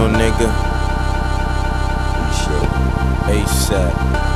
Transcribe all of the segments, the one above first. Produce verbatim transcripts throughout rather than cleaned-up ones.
real nigga. ASAP.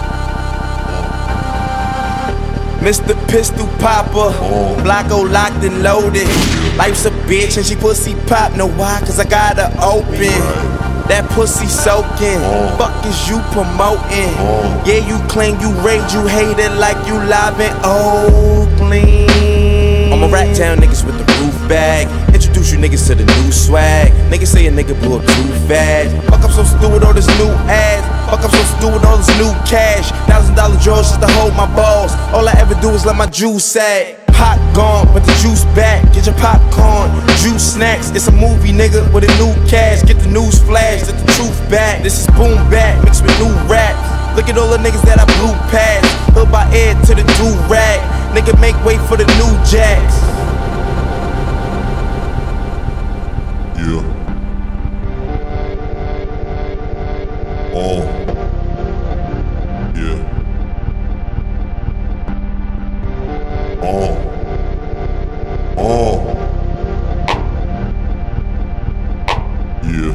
Mister Pistol Popper, Blocko locked and loaded. Life's a bitch and she pussy pop. Know why? Cause I got her open. That pussy soaking. Fuck is you promoting? Yeah, you claim you rage, you hate it like you live in Oakland. I'ma rat down niggas with the roof bag. Introduce you niggas to the new swag. Niggas say a nigga blew up too fast. Fuck, I'm so stupid, all this new ass. Fuck, I'm so stupid, all this new cash. Thousand dollar drawers just to hold my balls. All I ever do is let my juice sag. Pot gone, but the juice back. Get your popcorn, juice snacks. It's a movie, nigga, with a new cast. Get the news flash, get the truth back. This is boom back, mixed with new rap. Look at all the niggas that I blew past. Hood by air to the do-rag. Nigga, make way for the new jacks. Yeah. Oh. Yeah. Oh. Oh. Yeah.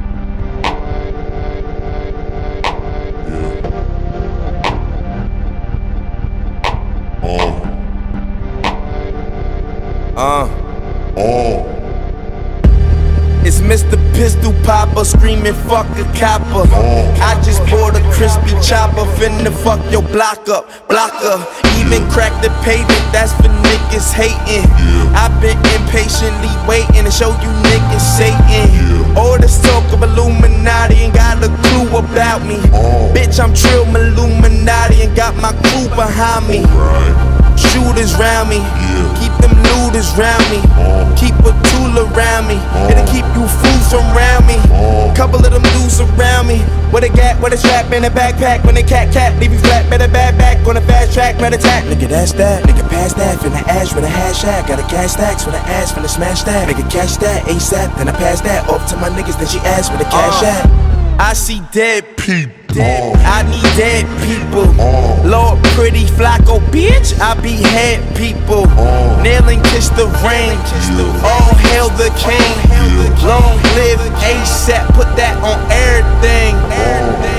Yeah. Oh. Uh. Oh. It's Mister Pistol Popper screaming fuck a copper. I just bought a crispy chopper, finna fuck your block up, blocker. Even crack the pavement, that's for niggas hating. I've been impatiently waiting to show you niggas Satan. All this talk of Illuminati ain't got a clue about me. Bitch, I'm Trill Illuminati and got my crew behind me. Shooters round me, keep them looters round me, keep a tool around me, it'll keep you fools from round me. Couple of them dudes around me, with a gap, with a strap in a backpack. When they cat cat, leave you flat, better bad back on a fast track, red attack. Nigga, that's that, nigga, pass that, finna ash with a hashtag. Got a cash stacks with an ass, finna smash that. Nigga, catch that, ASAP, then I pass that off to my niggas, then she asked for the cash uh, at. I see dead people. I need dead people. Lord pretty Flacco, bitch, I be head people. Nail and kiss the rain. All hail the king. Long live ASAP, put that on everything.